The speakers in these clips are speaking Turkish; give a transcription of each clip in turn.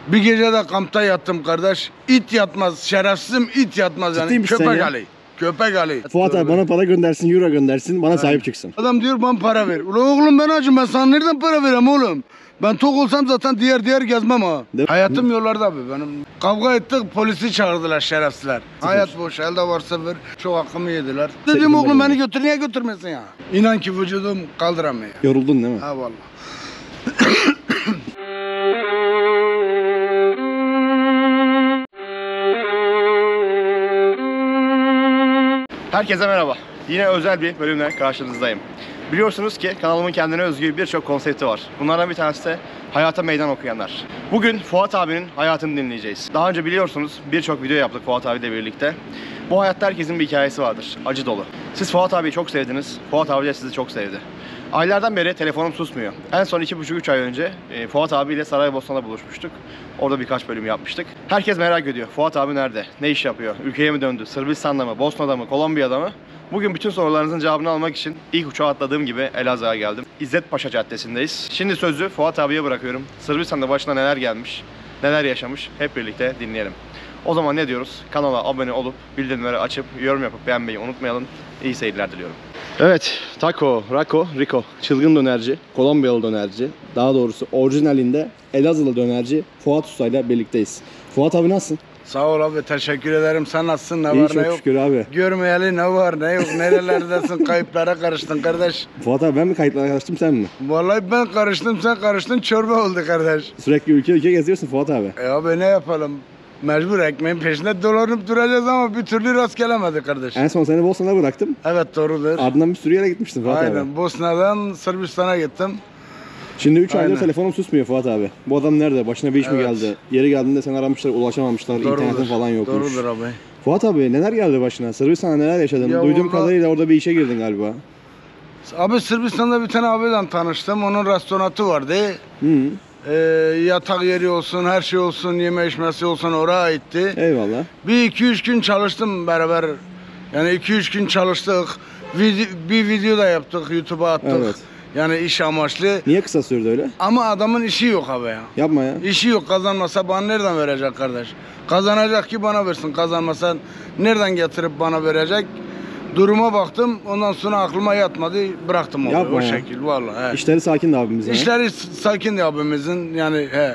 Bir gece de kampta yattım kardeş. İt yatmaz, şerefsizim it yatmaz yani. Ciddiymiş sen Köpek ya. Ali. Köpek Ali. Fuat abi bana para göndersin, euro göndersin, bana sahip çıksın. Adam diyor bana para ver. Ulan oğlum ben acım, ben sana nereden para vereyim oğlum? Ben tok olsam zaten diğer gezmem ha. Hayatım yollarda abi benim. Kavga ettik, polisi çağırdılar şerefsizler. Hayat boş, elde varsa ver. Çok hakkımı yediler. Dedim oğlum beni götür, niye götürmesin ya? İnan ki vücudum kaldıramıyor. Yoruldun değil mi? Ha vallahi. Herkese merhaba. Yine özel bir bölümle karşınızdayım. Biliyorsunuz ki kanalımın kendine özgü birçok konsepti var. Bunlardan bir tanesi de hayata meydan okuyanlar. Bugün Fuat abinin hayatını dinleyeceğiz. Daha önce biliyorsunuz birçok video yaptık Fuat abiyle birlikte. Bu hayatta herkesin bir hikayesi vardır. Acı dolu. Siz Fuat abiyi çok sevdiniz. Fuat abi de sizi çok sevdi. Aylardan beri telefonum susmuyor. En son 2,5-3 ay önce Fuat abiyle Saraybosna'da buluşmuştuk. Orada birkaç bölüm yapmıştık. Herkes merak ediyor. Fuat abi nerede? Ne iş yapıyor? Ülkeye mi döndü? Sırbistan'da mı? Bosna'da mı? Kolombiya'da mı? Bugün bütün sorularınızın cevabını almak için ilk uçağa atladığım gibi Elazığ'a geldim. İzzet Paşa Caddesi'ndeyiz. Şimdi sözü Fuat abiye bırakıyorum. Sırbistan'da başına neler gelmiş, neler yaşamış hep birlikte dinleyelim. O zaman ne diyoruz? Kanala abone olup bildirimleri açıp yorum yapıp beğenmeyi unutmayalım. İyi seyirler diliyorum. Evet, Taco, Rako, Rico, çılgın dönerci, Kolombiyalı dönerci, daha doğrusu orijinalinde Elazığlı dönerci Fuat Usta ile birlikteyiz. Fuat abi nasılsın? Sağ ol abi, teşekkür ederim. Sen nasılsın? Ne İyi, var çok ne yok? şükür abi. Görmeyeli ne var ne yok? Nerelerdesin? Kayıplara karıştın kardeş. Fuat abi ben mi kayıtlara karıştım sen mi? Vallahi ben karıştım, sen karıştın, çorba oldu kardeş. Sürekli ülke geziyorsun Fuat abi. Abi ne yapalım? Mecbur ekmeğin peşinde dolanıp duracağız ama bir türlü rast gelemedi kardeş. En son seni Bosna'da bıraktım. Evet doğrudur. Ardından bir sürü yere gitmiştin Fuat abi. Aynen. Bosna'dan Sırbistan'a gittim. Şimdi 3 aydır Aynen. telefonum susmuyor Fuat abi. Bu adam nerede? Başına bir iş mi Evet. geldi? Yeri geldiğinde seni aramışlar, ulaşamamışlar, internetin falan yokmuş. Doğrudur abi. Fuat abi neler geldi başına? Sırbistan'da neler yaşadın? Ya Duyduğum vallahi- kadarıyla orada bir işe girdin galiba. Abi Sırbistan'da bir tane abiyle tanıştım. Onun restoranı vardı. Hı. Yatak yeri olsun, her şey olsun, yeme içmesi olsun oraya aitti. Eyvallah. Bir 2-3 gün çalıştım beraber. Yani 2-3 gün çalıştık. Bir video da yaptık, YouTube'a attık. Evet. Yani iş amaçlı. Niye kısa sürdü öyle? Ama adamın işi yok abi ya. Yapma ya. İşi yok, kazanmasa bana nereden verecek kardeş? Kazanacak ki bana versin, kazanmasa nereden getirip bana verecek? Duruma baktım, ondan sonra aklıma yatmadı, bıraktım abi Yapma o ya. şekil vallahi. He. İşleri sakin de abimiz yani. İşleri sakin abimizin yani he.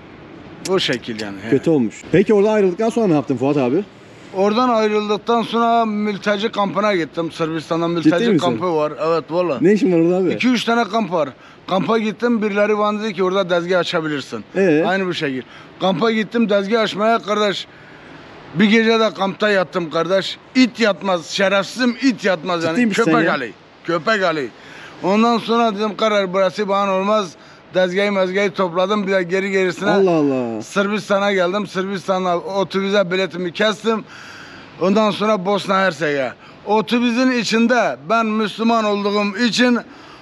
O şekil yani. He. Kötü olmuş. Peki orada ayrıldıktan sonra ne yaptın Fuat abi? Oradan ayrıldıktan sonra mülteci kampına gittim. Sırbistan'da mülteci misin? kampı var. Evet valla. Ne işin var orada abi? 2-3 tane kamp var. Kampa gittim, birileri bana dedi ki orada dezgah açabilirsin. Aynı bu şekil. Kampa gittim dezgah açmaya kardeş. Bir gece de kampta yattım kardeş. İt yatmaz, şerefsizim it yatmaz yani. Ciddiymiş sen Köpek ya. Ali. Köpek Ali. Ondan sonra dedim karar burası bana olmaz. Dezgahı topladım bir de gerisine. Allah Allah. Sırbistan'a geldim. Sırbistan'a otobüse biletimi kestim. Ondan sonra Bosna Hersek'e. Otobüsün içinde ben Müslüman olduğum için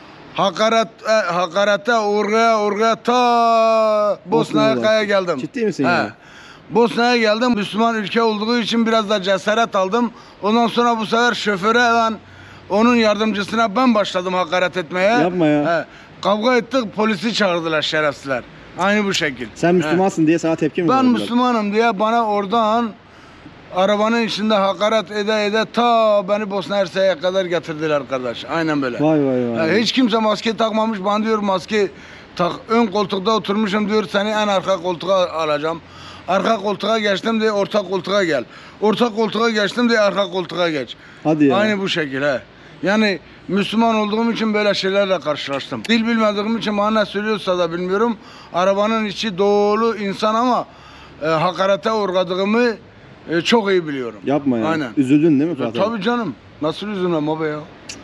hakarete uğraya ta Bosna'ya Bosna'ya geldim. Ciddi misin ya? Bosna'ya geldim. Müslüman ülke olduğu için biraz da cesaret aldım. Ondan sonra bu sefer şoföre ben onun yardımcısına ben başladım hakaret etmeye. Yapma ya. He. Kavga ettik, polisi çağırdılar şerefsizler. Aynı bu şekil. Sen Müslümansın diye sana tepki mi Ben verdiler? Müslümanım diye bana oradan arabanın içinde hakaret ede ta beni Bosna Hersek'e kadar getirdiler kardeş. Aynen böyle. Vay vay vay. Hiç kimse maske takmamış. Bana diyor maske tak. Ön koltukta oturmuşum diyor seni en arka koltuğa alacağım. Arka koltuğa geçtim diye orta koltuğa gel. Orta koltuğa geçtim diye arka koltuğa geç. Hadi ya. Aynı bu şekil he. Yani Müslüman olduğum için böyle şeylerle karşılaştım. Dil bilmediğim için bana ne söylüyorsa da bilmiyorum. Arabanın içi dolu insan ama hakarete uğradığımı çok iyi biliyorum. Yapma ya. Aynen. Üzüldün değil mi Fuat abi? Tabii canım. Nasıl üzülmem abi ya?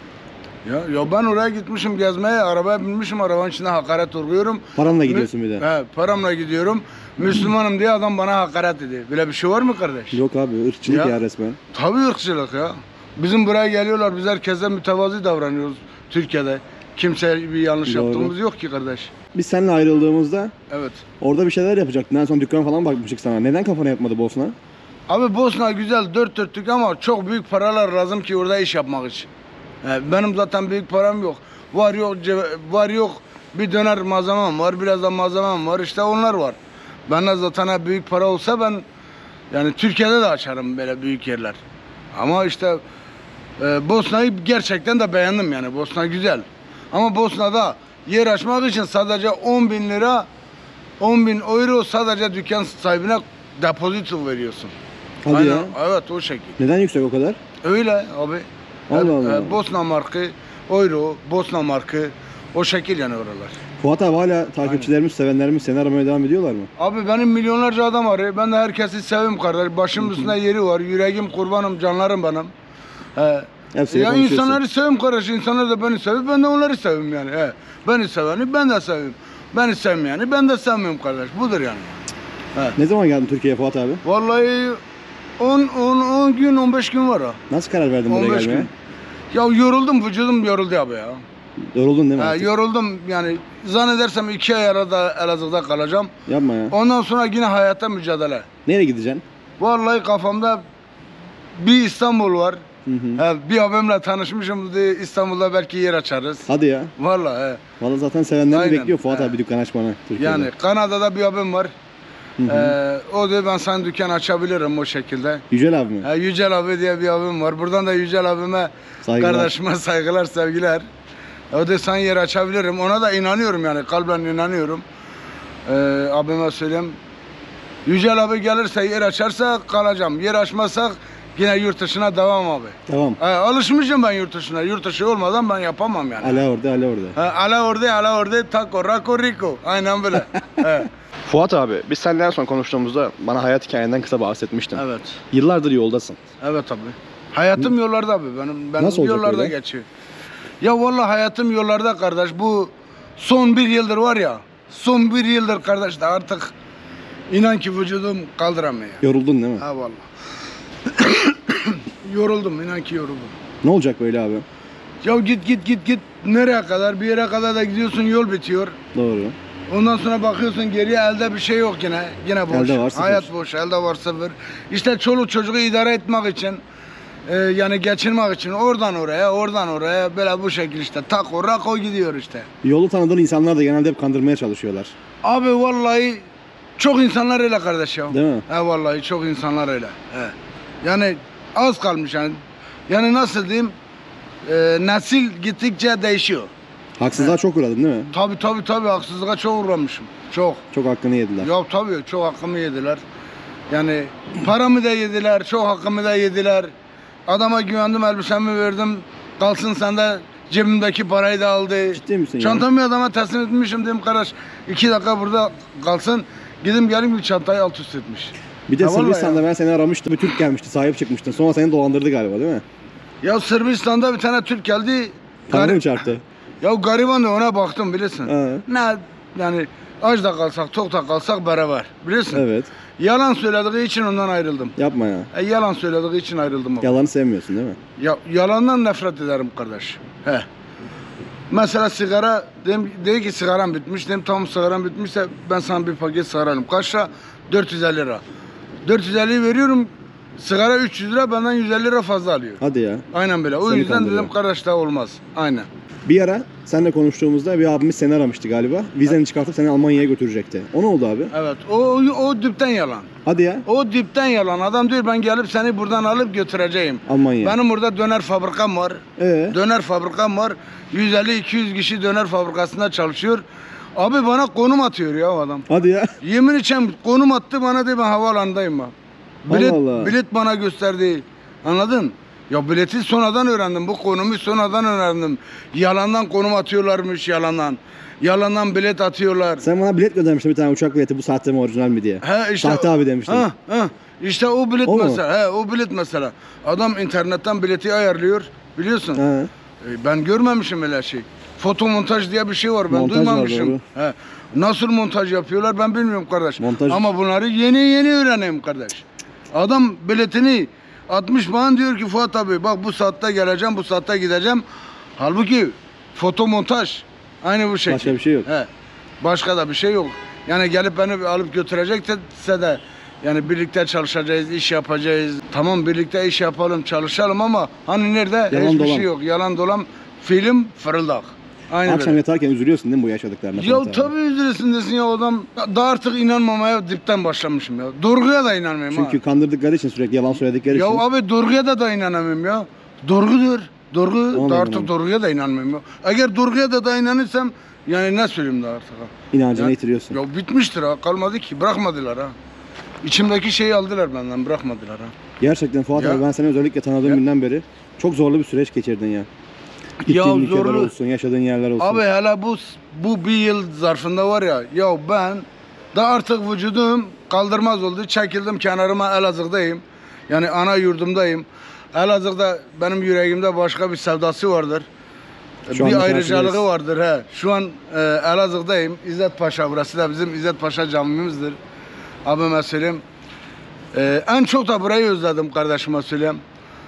Ya ben oraya gitmişim gezmeye, arabaya binmişim, arabanın içinde hakaret uğruyorum. Paranla gidiyorsun bir de. He, paramla gidiyorum. Müslümanım diye adam bana hakaret ediyor. Böyle bir şey var mı kardeş? Yok abi ırkçılık Ya. ya resmen. Tabii ırkçılık ya. Bizim buraya geliyorlar, biz herkese mütevazi davranıyoruz Türkiye'de. Kimseye bir yanlış Doğru. yaptığımız yok ki kardeş. Biz seninle ayrıldığımızda Evet. orada bir şeyler yapacaktın. En son dükkan falan bakmıştık sana. Neden kafana yatmadı Bosna? Abi Bosna güzel, dört dörtlük ama çok büyük paralar lazım ki orada iş yapmak için. Benim zaten büyük param yok. Var yok bir döner malzemem var, biraz da malzemem var, işte onlar var. Bende zaten ha büyük para olsa ben yani Türkiye'de de açarım böyle büyük yerler. Ama işte Bosna'yı gerçekten de beğendim yani. Bosna güzel. Ama Bosna'da yer açmak için sadece 10.000 lira 10.000 euro sadece dükkan sahibine depozito veriyorsun. Hadi Aynen, ya. evet o şekil. Neden yüksek o kadar? Öyle abi. Allah Allah. Bosna markı, euro, Bosna markı o şekil yani oralar. Fuat abi hala takipçilerimiz, sevenlerimiz seni aramaya devam ediyorlar mı? Abi benim milyonlarca adam var. Ben de herkesi sevim kardeş. Başımın üstünde yeri var. Yüreğim kurbanım, canlarım benim. Hepsiyle Ya konuşuyorsun. insanları sevim kardeş. İnsanlar da beni seviyor. Ben de onları sevim yani. Beni seveni ben de sevim. Beni sevmeyeni ben de sevmiyorum kardeş. Budur yani. Ne zaman geldin Türkiye'ye Fuat abi? Vallahi 10 gün 15 gün var ha. Nasıl karar verdin buraya 15 gelmeye? gün. Ya yoruldum, vücudum yoruldu abi ya. Yoruldun değil mi artık? Yoruldum yani zannedersem 2 ay arada Elazığ'da kalacağım. Yapma ya. Ondan sonra yine hayata mücadele. Nereye gideceksin? Vallahi kafamda bir İstanbul var. Hı hı. Bir abimle tanışmışım dedi İstanbul'da belki yer açarız. Hadi ya. Vallahi Vallahi zaten sevenlerini Aynen. bekliyor Fuat abi dükkan açmanı Türkiye'de. yani Kanada'da bir abim var. Hı hı. O dedi ben sana dükkan açabilirim o şekilde. Yücel abi mi? Yücel abi diye bir abim var. Buradan da Yücel abime, Saygılar. kardeşime saygılar, sevgiler. O dedi sana yer açabilirim. Ona da inanıyorum yani kalben inanıyorum. Abime söyleyeyim. Yücel abi gelirse yer açarsa kalacağım. Yer açmazsak yine yurt dışına devam abi. Tamam. Alışmışım ben yurt dışına. Yurt dışı olmadan ben yapamam yani. Ala orada, ala orada. Ala orada, taco, raco, rico. Aynen böyle. Fuat abi, biz seninle en son konuştuğumuzda bana hayat hikayenden kısa bahsetmiştin. Evet. Yıllardır yoldasın. Evet abi. Hayatım yollarda abi. Benim Nasıl olacak yollarda öyle? geçiyor. Ya vallahi hayatım yollarda kardeş. Bu son bir yıldır var ya. Son bir yıldır kardeş de artık inan ki vücudum kaldıramıyor. Yoruldun değil mi? Ha vallahi. Yoruldum, inan ki yoruldum. Ne olacak böyle abi? Ya git nereye kadar? Bir yere kadar da gidiyorsun, yol bitiyor. Doğru. Ondan sonra bakıyorsun geriye elde bir şey yok yine. Yine boş. Elde var sıfır. Hayat boş, elde var sıfır. İşte çoluk çocuğu idare etmek için yani geçirmek için oradan oraya böyle bu şekilde işte taco rako gidiyor işte. Yolu tanıdığın insanlar da genelde hep kandırmaya çalışıyorlar. Abi vallahi çok insanlar öyle kardeş ya. Değil mi? Vallahi çok insanlar öyle. Yani az kalmış yani. Yani nasıl diyeyim? Nesil gittikçe değişiyor. Haksızlığa çok uğradın değil mi? Tabii haksızlığa çok uğramışım. Çok. Çok hakkını yediler. Ya tabii çok hakkımı yediler. Yani paramı da yediler, çok hakkımı da yediler. Adama güvendim, elbisemi verdim. Kalsın sen de cebimdeki parayı da aldı. Ciddi misin ya? Çantamı adama teslim etmişim dedim kardeş. 2 dakika burada kalsın. Gidim gelin bir çantayı alt üst etmiş. Bir de Ha, vallahi Sırbistan'da ya. ben seni aramıştım. Bir Türk gelmişti, sahip çıkmıştın. Sonra seni dolandırdı galiba değil mi? Ya Sırbistan'da bir tane Türk geldi. Tanrı mı çarptı? Ya gariban da ona baktım bilirsin. He. Ne yani aç da kalsak tok da kalsak beraber bilirsin. Evet. Yalan söylediği için ondan ayrıldım. Yapma ya. Yalan söylediği için ayrıldım. Abi. Yalanı sevmiyorsun değil mi? Yalandan nefret ederim kardeş. Mesela sigara, dedi ki sigaram bitmiş. Dedim tamam sigaram bitmişse ben sana bir paket sigara alayım. Kaçta? 450 lira. 450 veriyorum. Sigara 300 lira benden 150 lira fazla alıyor. Hadi ya. Aynen böyle. O Seni yüzden kandırıyor. dedim kardeş daha olmaz. Aynen. Bir ara seninle konuştuğumuzda bir abimiz seni aramıştı galiba. Vizeni çıkartıp seni Almanya'ya götürecekti. O ne oldu abi? Evet. O dipten yalan. Hadi ya. O dipten yalan. Adam diyor ben gelip seni buradan alıp götüreceğim. Almanya. Benim burada döner fabrikam var. Döner fabrikam var. 150-200 kişi döner fabrikasında çalışıyor. Abi bana konum atıyor ya o adam. Hadi ya. Yemin içem konum attı bana diye ben havaalanındayım bak. Allah Allah. Bilet bana gösterdi. Anladın? Ya bileti sonradan öğrendim. Bu konumu sonradan öğrendim. Yalandan konum atıyorlarmış yalandan. Yalandan bilet atıyorlar. Sen bana bilet göndermiştin bir tane uçak bileti bu saatte mi orijinal mi diye. İşte Sahte abi demiştin. İşte o bilet O mu? mesela. O bilet mesela. Adam internetten bileti ayarlıyor. Biliyorsun. He. Ben görmemişim öyle şey. Fotomontaj diye bir şey var. Ben Montaj var, duymamışım. doğru. Nasıl montaj yapıyorlar ben bilmiyorum kardeş. Montaj. Ama bunları yeni öğreneyim kardeş. Adam biletini 60 bana diyor ki Fuat abi bak bu saatte geleceğim, bu saatte gideceğim. Halbuki fotomontaj. Aynı bu şekilde. Başka bir şey yok. Başka da bir şey yok. Yani gelip beni alıp götürecekse de yani birlikte çalışacağız, iş yapacağız. Tamam birlikte iş yapalım, çalışalım ama hani nerede? Yalan Hiçbir dolan. şey yok. Yalan dolan film fırıldak. Aynen Akşam böyle. yatarken üzülüyorsun değil mi bu yaşadıklarına? Ya Fuat abi? tabii üzülürsün desin ya adam. Da artık inanmamaya dipten başlamışım ya. Doğruya da inanmıyorum Çünkü ha. kandırdıkları için, sürekli yalan söyledikleri Ya için. abi doğruya da inanamıyorum ya. Doğrudur. Doğru Ona da da artık inanamıyorum. doğruya da inanmıyorum ya. Eğer doğruya da inanırsam yani ne söyleyeyim daha artık ha. İnancını Ya- yitiriyorsun. Ya bitmiştir ha, kalmadı ki, bırakmadılar ha. İçimdeki şeyi aldılar benden, bırakmadılar ha. Gerçekten Fuat Ya- abi, ben seni özellikle tanıdığım Ya- günden beri çok zorlu bir süreç geçirdin ya. Gittiğin ülkeler zorlu- olsun, yaşadığın yerler olsun. Abi hele bu bir yıl zarfında var ya ben da artık vücudum kaldırmaz oldu. Çekildim kenarıma, Elazığ'dayım. Yani ana yurdumdayım. Elazığ'da benim yüreğimde başka bir sevdası vardır. Şu anda Bir ayrıcalığı karşıdayız. vardır he. Şu an Elazığ'dayım. İzzet Paşa, burası da bizim İzzet Paşa camimizdir. Abime söyleyeyim. En çok da burayı özledim, kardeşime söyleyeyim.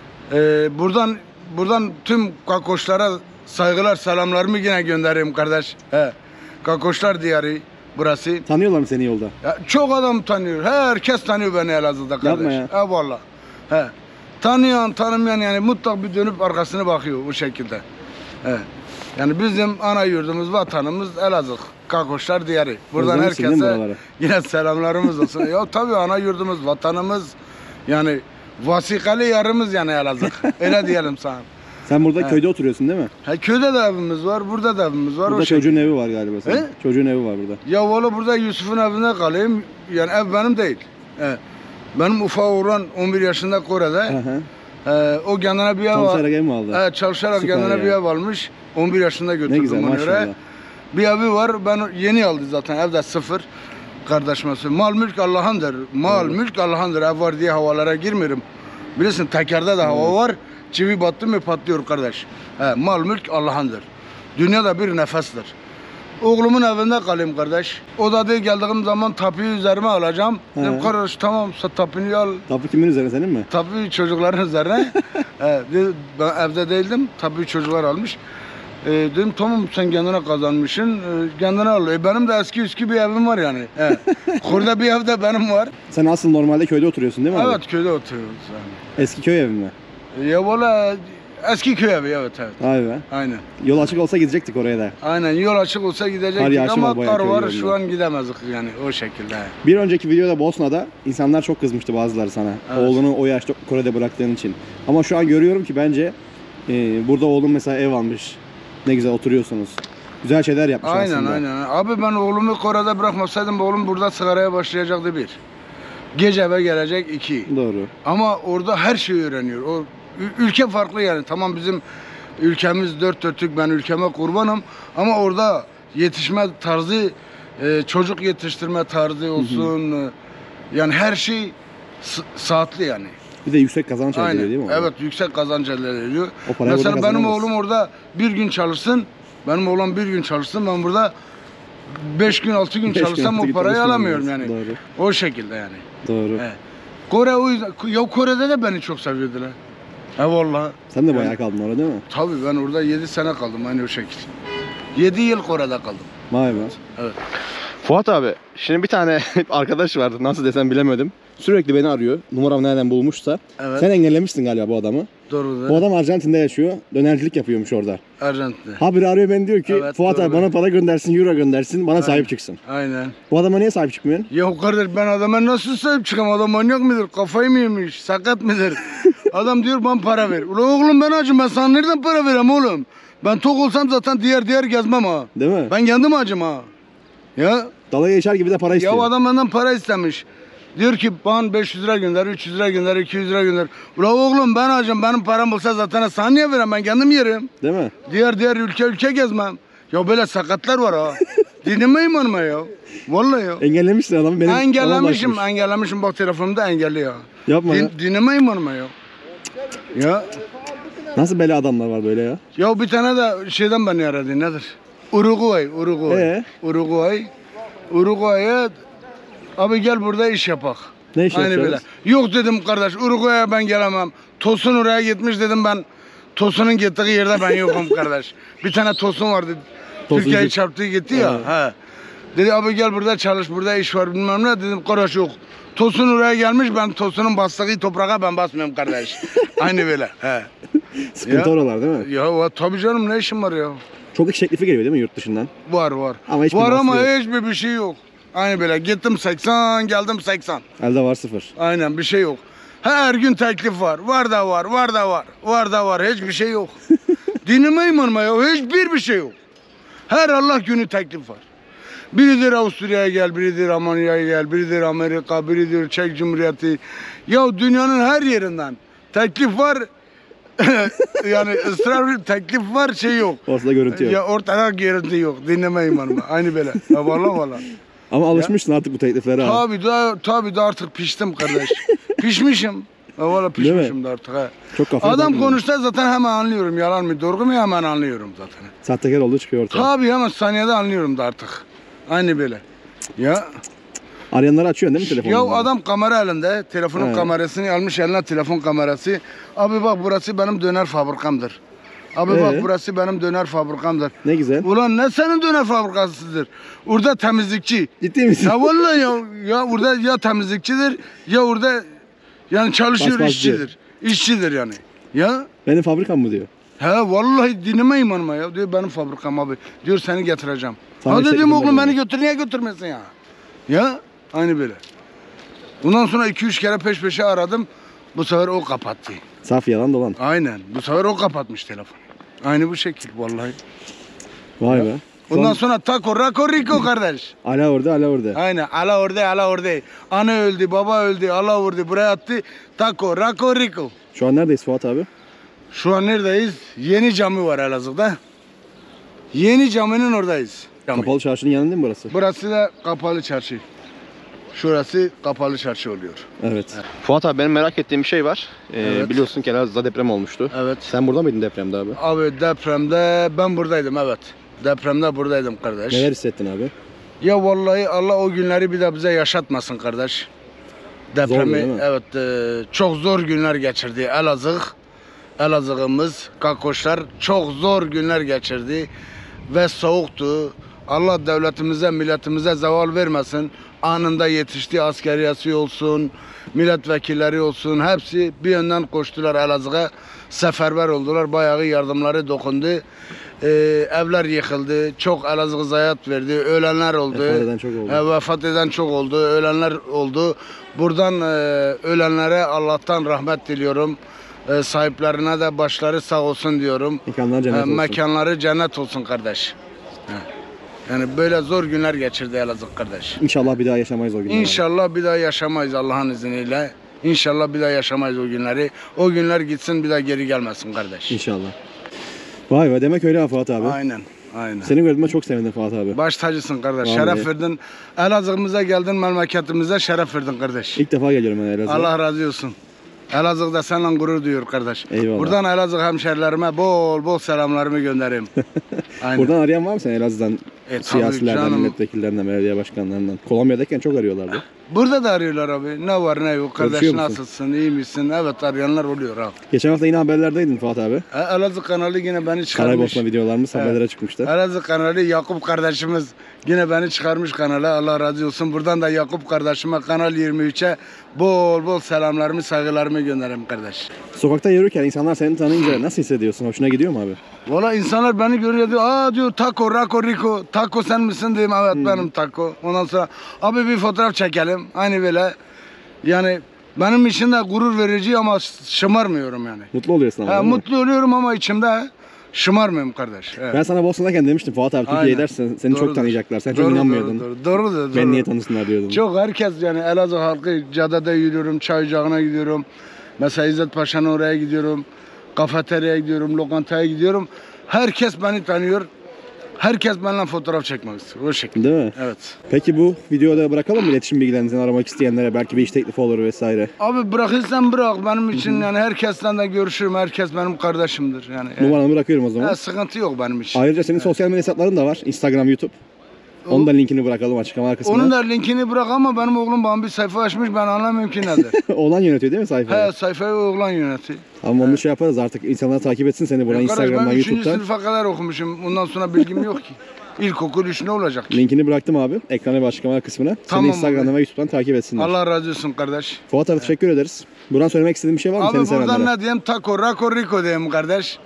Buradan tüm Kakoşlara saygılar, selamlarımı yine göndereyim kardeş. He. Kakoşlar diyarı burası. Tanıyorlar mı seni yolda? Ya, çok adam tanıyor. Herkes tanıyor beni Elazığ'da kardeş. Yapma ya. He vallahi. He. Tanıyan, tanımayan yani mutlak bir dönüp arkasını bakıyor bu şekilde. He. Yani bizim ana yurdumuz, vatanımız Elazığ. Kakoşlar diyarı. Buradan Özlemişsin değil mi herkese buraları? yine selamlarımız olsun. Ya tabii ana yurdumuz, vatanımız yani vasikalı yarımız yani Elazığ. Öyle diyelim sana. Sen burada He. köyde oturuyorsun değil mi? Ha, köyde de evimiz var, burada da evimiz var. Burada o şekilde. çocuğun evi var galiba senin. He? Çocuğun evi var burada. Ya valla burada Yusuf'un evinde kalayım. Yani ev benim değil. He. Benim ufak oğlan 11 yaşında Kore'de. Hı hı. O kendine bir ev Çalışarak ev mi aldı? çalışarak Süper kendine ya. bir ev almış. 11 yaşında götürdüm güzel, onu maşallah. oraya. Bir evi var. Ben yeni aldı zaten. Evde sıfır. Kardeşime söyleyeyim. Mal mülk Allah'ındır. Mal mülk Allah'ındır. Ev var diye havalara girmiyorum. Bilirsin tekerde de hava var. Çivi battı mı patlıyor kardeş. Mal mülk Allah'ındır. Dünyada bir nefestir. Oğlumun evinde kalayım kardeş. O da diye geldiğim zaman tapuyu üzerime alacağım. He. Dedim kardeş tamam sen tapuyu al. Tapu kimin üzerine, senin mi? Tapuyu çocukların üzerine. Ben evde değildim. Tapuyu çocuklar almış. Dedim tamam sen kendine kazanmışsın. Kendine al. Benim de eski bir evim var yani. Kurda bir ev de benim var. Sen asıl normalde köyde oturuyorsun değil mi abi? Evet köyde oturuyoruz yani. Eski köy evi mi? Ya valla eski köy evi evet. Vay be. Aynen. Yol açık olsa gidecektik oraya da. Aynen yol açık olsa Kar gidecektik yağışı ama var bayağı kar köy var yolunda. şu an gidemezdik yani o şekilde. Bir önceki videoda Bosna'da insanlar çok kızmıştı bazıları sana. Evet. Oğlunu o yaşta Kore'de bıraktığın için. Ama şu an görüyorum ki bence burada oğlum mesela ev almış. Ne güzel oturuyorsunuz. Güzel şeyler yapmış Aynen aslında. aynen. Abi ben oğlumu Kore'de bırakmasaydım oğlum burada sigaraya başlayacaktı bir. Gece eve gelecek iki. Doğru. Ama orada her şeyi öğreniyor. O ülke farklı yani. Tamam bizim ülkemiz dört dörtlük, ben ülkeme kurbanım. Ama orada yetişme tarzı, çocuk yetiştirme tarzı olsun. Yani her şey saatli yani. Bir de yüksek kazanç elde ediyor Aynen. değil mi? Evet yüksek kazanç elde ediyor. O parayı Mesela burada benim kazanamaz. oğlum orada bir gün çalışsın. Benim oğlan bir gün çalışsın. Ben burada 5 gün 6 gün 5 gün, çalışsam 6 o gün parayı çalışmam alamıyorum lazım. yani. Doğru. O şekilde yani. Doğru. He. Kore o yüzden, ya Kore'de de beni çok seviyordular. He vallahi. Sen de bayağı Yani- kaldın orada değil mi? Tabii ben orada 7 sene kaldım aynı o şekilde. 7 yıl Kore'de kaldım. Vay be. Evet. Fuat abi, şimdi bir tane arkadaş vardı, nasıl desem bilemedim. Sürekli beni arıyor, numaramı nereden bulmuşsa. Evet. Sen engellemişsin galiba bu adamı. Doğrudur. Bu adam Arjantin'de yaşıyor. Dönercilik yapıyormuş orada. Arjantin'de. Haberi arıyor, beni diyor ki Evet, Fuat abi doğru. bana para göndersin, euro göndersin, bana sahip çıksın. Aynen. Bu adama niye sahip çıkmıyorsun? Ya kardeş ben adama nasıl sahip çıkam? Adam manyak mıdır? Kafayı mı yemiş? Sakat mıdır? Adam diyor bana para ver. Ulan oğlum ben acım, ben sana nereden para vereyim oğlum? Ben tok olsam zaten diğer gezmem ha. Değil mi? Ben kendim acım ha. Ya Dalaya geçer gibi de para istiyor. ya adam benden para istemiş. Diyor ki bana 500 lira gönder, 300 lira gönder, 200 lira gönder. Ulan oğlum ben acım, benim param olsa zaten sana niye vereyim, ben kendim yerim. Değil mi? Diğer ülke gezmem. Ya böyle sakatlar var ha. Dinime imanıma ya. Vallahi ya. Engellemişsin adamı. Benim Engellemişim bak telefonumda engelli ya. Yapma ya. Dinime imanıma ya. Ya. Nasıl bela adamlar var böyle ya? Ya bir tane de şeyden beni aradı, nedir? Uruguay. Uruguay'a abi gel burada iş yapak. Ne iş Aynı yapacağız? böyle. Yok dedim kardeş, Uruguay'a ben gelemem. Tosun oraya gitmiş dedim ben. Tosun'un gittiği yerde ben yokum kardeş. Bir tane Tosun vardı. Tosuncu. Türkiye'yi çarptığı gitti ya. He. Dedi abi gel burada çalış, burada iş var bilmem ne. Dedim kardeş yok. Tosun oraya gelmiş, ben Tosun'un bastığı toprağa ben basmıyorum kardeş. Aynı böyle. He. Sıkıntı Ya. oralar değil mi? Ya tabii canım, ne işim var ya. Çok iş teklifi geliyor değil mi yurt dışından? Var var. Ama hiçbir var baskı ama yok. hiçbir şey yok. Aynı böyle gittim 80 geldim 80. Elde var 0. Aynen bir şey yok. Her gün teklif var. Var da var, var da var. Var da var. Hiçbir şey yok. Dinime imanıma ya. Hiçbir şey yok. Her Allah günü teklif var. Biridir Avusturya'ya gel, biridir Almanya'ya gel, biridir Amerika, biridir Çek Cumhuriyeti. Ya dünyanın her yerinden teklif var. Yani ısrarlı teklif var, şey yok. Ortada görüntü yok. Ya ortada görüntü yok. Dinleme imanıma. Aynı böyle. Ya vallahi. Ama alışmışsın artık bu tekliflere abi. Tabii de artık piştim kardeş. Pişmişim. Ya valla Değil mi? pişmişim de artık ha. Çok kafaya Adam takmıyor. konuşsa zaten hemen anlıyorum. Yalan mı doğru mu hemen anlıyorum zaten. Sahtekar olduğu çıkıyor ortaya. Tabii hemen saniyede anlıyorum da artık. Aynı böyle. Ya Arayanları açıyorsun değil mi telefonunu? ya adam kamera elinde. Telefonun He. kamerasını almış eline, telefon kamerası. Abi bak burası benim döner fabrikamdır. Abi bak burası benim döner fabrikamdır. Ne güzel. Ulan ne senin döner fabrikasıdır? Orada temizlikçi. Ciddi misin? Ya vallahi ya orada ya temizlikçidir ya orada yani çalışıyor, Basmazcı. işçidir. İşçidir yani. Ya Benim fabrikam mı diyor. he vallahi dinime imanıma ya diyor benim fabrikam abi. Diyor seni getireceğim. Sana Hadi istek dedim oğlum gönderdim. beni götür, niye götürmesin ya? Ya aynı böyle. Bundan sonra 2-3 kere peş peşe aradım. Bu sefer o kapattı. Saf yalan dolan. Aynen. Bu sefer o kapatmış telefonu. Aynı bu şekil vallahi. Vay be. Ondan sonra taco, rako, rico kardeş. Ala orada, ala orada. Aynen. Ala orada, ala orada. Anne öldü, baba öldü, Allah vurdu. Buraya attı. Taco, rako, rico. Şu an neredeyiz Fuat abi? Şu an neredeyiz? Yeni cami var Elazığ'da. Yeni caminin oradayız. Kapalı çarşının yanında değil mi burası? Burası da kapalı çarşı. Şurası kapalı çarşı oluyor. Evet. Fuat abi benim merak ettiğim bir şey var. Evet. Biliyorsun ki Elazığ'da deprem olmuştu. Evet. Sen burada mıydın depremde abi? Abi depremde ben buradaydım, evet. Depremde buradaydım kardeş. Neler hissettin abi? Ya vallahi Allah o günleri bir de bize yaşatmasın kardeş. Depremi Zordu değil mi? evet çok zor günler geçirdi Elazığ. Elazığ'ımız, Kakoşlar çok zor günler geçirdi ve soğuktu. Allah devletimize, milletimize zeval vermesin. Anında yetişti, askeriyesi olsun, milletvekilleri olsun. Hepsi bir yönden koştular Elazığ'a. Seferber oldular, bayağı yardımları dokundu. Evler yıkıldı, çok Elazığ zayiat verdi, ölenler oldu. Vefat eden çok oldu. Vefat eden çok oldu, ölenler oldu. Buradan ölenlere Allah'tan rahmet diliyorum. Sahiplerine de başları sağ olsun diyorum. Mekanlar cennet olsun. Mekanları cennet olsun kardeş. Yani böyle zor günler geçirdi Elazığ kardeş. İnşallah bir daha yaşamayız o günleri. İnşallah bir daha yaşamayız Allah'ın izniyle. İnşallah bir daha yaşamayız o günleri. O günler gitsin, bir daha geri gelmesin kardeş. İnşallah. Vay be, demek öyle ha Fuat abi. Aynen. Aynen. Seni gördüğüme çok sevindim Fuat abi. Baş tacısın kardeş. Vallahi. Şeref verdin. Elazığ'ımıza geldin, memleketimize şeref verdin kardeş. İlk defa geliyorum ben Elazığ'a. Allah razı olsun. Elazığ'da seninle gurur duyuyor kardeş. Eyvallah. Buradan Elazığ hemşerilerime bol bol selamlarımı göndereyim. Aynen. Buradan arayan var mı sen Elazığ'dan? Tabii Siyasilerden, canım. milletvekillerinden, belediye başkanlarından. Kolombiya'dayken çok arıyorlardı. Burada da arıyorlar abi. Ne var ne yok. Kardeş Görüşüyor musun? nasılsın, iyi misin? Evet, arayanlar oluyor abi. Geçen hafta yine haberlerdeydin Fuat abi. Elazığ kanalı yine beni çıkarmış. Saraybosna videolarımız haberlere çıkmıştı. Elazığ kanalı Yakup kardeşimiz yine beni çıkarmış kanala. Allah razı olsun. Buradan da Yakup kardeşime, Kanal 23'e bol bol selamlarımı, saygılarımı gönderim kardeş. Sokakta yürürken insanlar seni tanıyınca nasıl hissediyorsun? Hoşuna gidiyor mu abi? Valla insanlar beni görüyor diyor. Aa diyor taco, rako, rico. Taco sen misin diyeyim. Evet benim taco. Ondan sonra abi bir fotoğraf çekelim. Aynı böyle. Yani benim için de gurur verici ama şımarmıyorum yani. Mutlu oluyorsun ama. Ha, değil mi? mutlu oluyorum ama içimde şımarmıyorum kardeş. Evet. Ben sana Bosna'dayken demiştim Fuat abi Türkiye'ye Aynen. gidersen seni çok Doğrudur. tanıyacaklar. Sen çok Doğru, inanmıyordun. Doğrudur. Ben niye tanısınlar diyordum. Çok herkes yani Elazığ halkı caddede yürüyorum, çay ocağına gidiyorum. Mesela İzzet Paşa'nın oraya gidiyorum. Kafeteryaya gidiyorum, lokantaya gidiyorum. Herkes beni tanıyor. Herkes benimle fotoğraf çekmek istiyor. O şekilde. Değil mi? Evet. Peki bu videoda bırakalım mı iletişim bilgilerini seni aramak isteyenlere? Belki bir iş teklifi olur vesaire. Abi bırakırsan bırak. Benim için yani herkesten de görüşürüm. Herkes benim kardeşimdir. Yani Numaranı bırakıyorum o zaman. sıkıntı yok benim için. Ayrıca senin sosyal medya hesapların da var. Instagram, YouTube. Onun da linkini bırakalım açıklama kısmına. Onun da linkini bırak ama benim oğlum bana bir sayfa açmış. Ben anlamıyorum ki nedir. Oğlan yönetiyor değil mi sayfayı? He, sayfayı oğlan yönetiyor. Ama onu şey yaparız artık insanlar takip etsin seni buradan Kardeş, Instagram'dan, ben 3. YouTube'dan. sınıfa kadar okumuşum. Ondan sonra bilgim yok ki. İlkokul 3 ne olacak ki? Linkini bıraktım abi. Ekrana ve açıklama kısmına. Tamam Seni Instagram'dan abi. ve YouTube'dan takip etsinler. Allah razı olsun kardeş. Fuat abi teşekkür ederiz. Buradan söylemek istediğin bir şey var mı Abi seni buradan sevenlere? ne diyeyim? Taco, rako, rico diyeyim kardeş.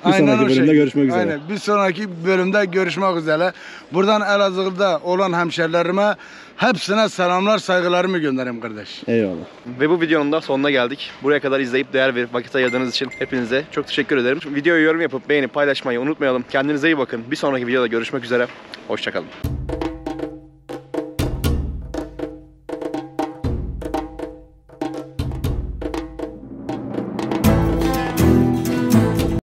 Aynen sonraki o bölümde şekilde. görüşmek üzere. Aynen. Bir sonraki bölümde görüşmek üzere. Buradan Elazığ'da olan hemşerilerime hepsine selamlar, saygılarımı göndereyim kardeş. Eyvallah. Ve bu videonun da sonuna geldik. Buraya kadar izleyip değer verip vakit ayırdığınız için hepinize çok teşekkür ederim. Videoyu yorum yapıp beğenip paylaşmayı unutmayalım. Kendinize iyi bakın. Bir sonraki videoda görüşmek üzere. Hoşçakalın.